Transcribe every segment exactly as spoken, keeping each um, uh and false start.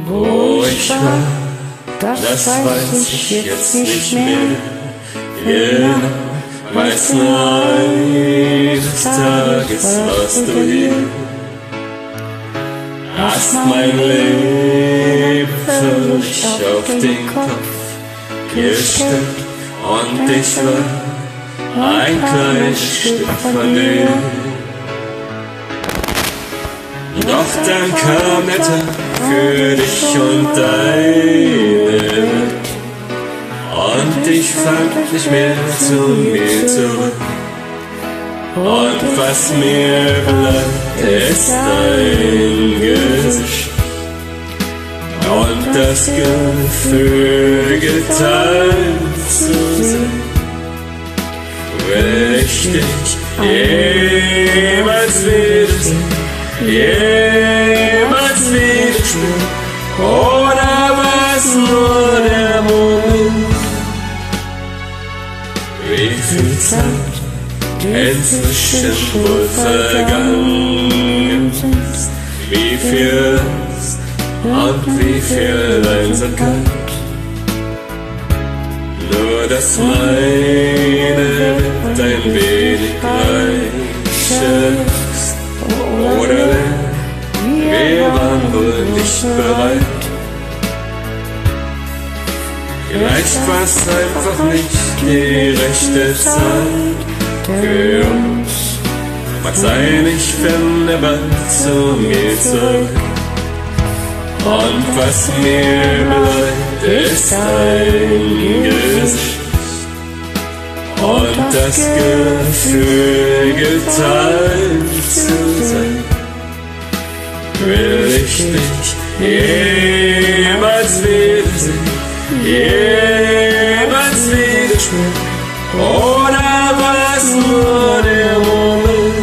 Wo ich war, das weiß ich jetzt nicht mehr. Genau, weiß nur eines Tages warst du hier. Hast mein Leben für mich auf den Kopf gestellt und ich war ein kleines Stück von dir. Doch dann kam der Tag für dich und deine Welt und ich fand nicht mehr zu mir zurück. Und was mir bleibt, ist dein Gesicht und das Gefühl, geteilt zu sein. Will ich dich jemals wiedersehen, jemals wieder spüren, oder war's nur der Moment? Wie viel Zeit inzwischen wohl vergangen ist, wie viel Lust und wie viel Einsamkeit. Nur dass meine Welt ein wenig reicher ist, oder wir waren wohl nicht bereit. Vielleicht war's einfach nicht die rechte Zeit für uns. Mag sein, ich finde bald zu mir zurück. Und was mir bleibt, ist dein Gesicht und das Gefühl, geteilt zu sein. Will ich dich jemals wiedersehen, jemals wieder spüren, oder war's nur der Moment?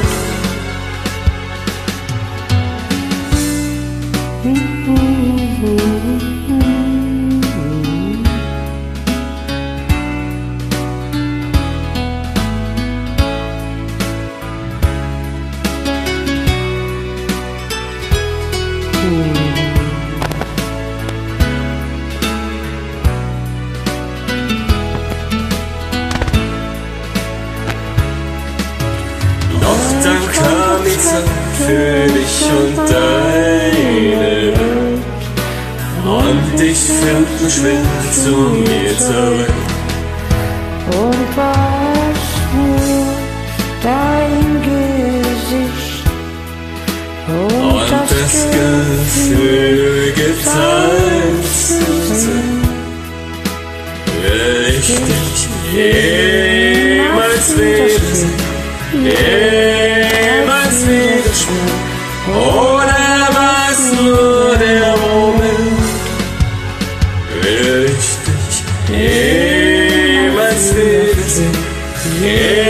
Doch dann kam die Zeit für dich und deine Welt und ich fand mich schwer zu mir zurück. Und war's nur dein Gesicht und, Und das, das Gefühl, geteilt zu sein. Will ich dich jemals wiedersehen, jemals wieder spüren, oder war's nur der Moment? Will ich dich jemals wiedersehen,